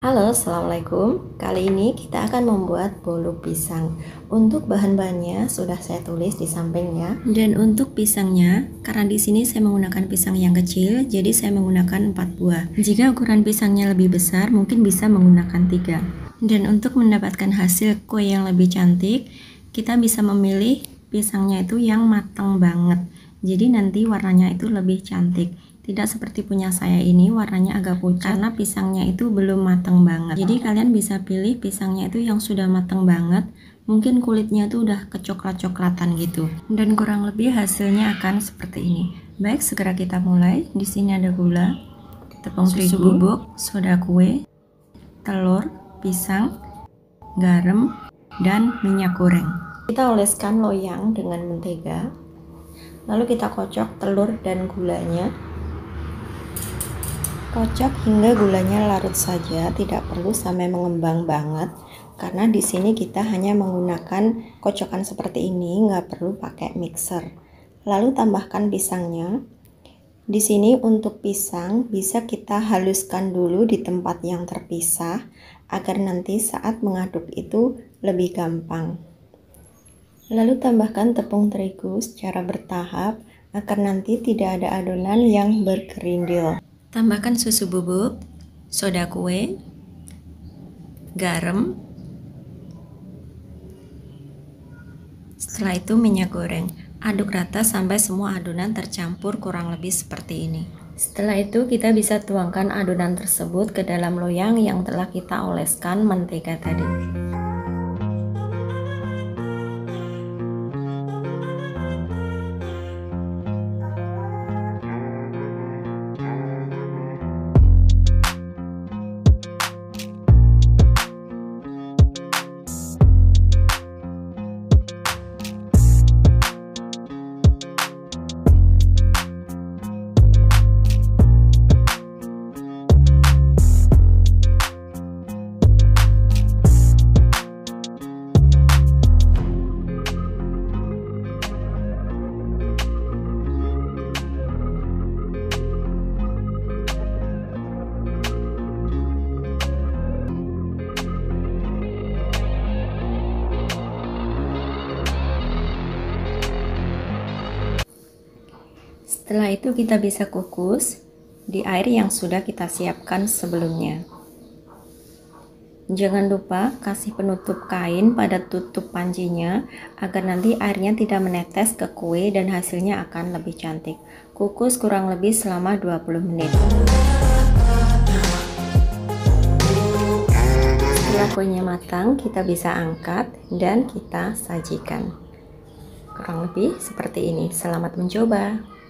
Halo, assalamualaikum. Kali ini kita akan membuat bolu pisang. Untuk bahan-bahannya sudah saya tulis di sampingnya. Dan untuk pisangnya, karena di sini saya menggunakan pisang yang kecil, jadi saya menggunakan 4 buah. Jika ukuran pisangnya lebih besar, mungkin bisa menggunakan 3. Dan untuk mendapatkan hasil kue yang lebih cantik, kita bisa memilih pisangnya itu yang matang banget. Jadi nanti warnanya itu lebih cantik. Tidak seperti punya saya ini warnanya agak pucat karena pisangnya itu belum matang banget. Jadi kalian bisa pilih pisangnya itu yang sudah matang banget. Mungkin kulitnya itu udah kecoklat-coklatan gitu. Dan kurang lebih hasilnya akan seperti ini. Baik, segera kita mulai. Di sini ada gula, tepung terigu bubuk, soda kue, telur, pisang, garam, dan minyak goreng. Kita oleskan loyang dengan mentega. Lalu kita kocok telur dan gulanya. Kocok hingga gulanya larut saja, tidak perlu sampai mengembang banget. Karena di sini kita hanya menggunakan kocokan seperti ini, nggak perlu pakai mixer. Lalu tambahkan pisangnya. Di sini untuk pisang bisa kita haluskan dulu di tempat yang terpisah, agar nanti saat mengaduk itu lebih gampang. Lalu tambahkan tepung terigu secara bertahap, agar nanti tidak ada adonan yang bergerindil. Tambahkan susu bubuk, soda kue, garam, setelah itu minyak goreng. Aduk rata sampai semua adonan tercampur kurang lebih seperti ini. Setelah itu kita bisa tuangkan adonan tersebut ke dalam loyang yang telah kita oleskan mentega tadi. Setelah itu kita bisa kukus di air yang sudah kita siapkan sebelumnya. Jangan lupa kasih penutup kain pada tutup pancinya agar nanti airnya tidak menetes ke kue dan hasilnya akan lebih cantik. Kukus kurang lebih selama 20 menit. Setelah kuenya matang, kita bisa angkat dan kita sajikan. Kurang lebih seperti ini. Selamat mencoba.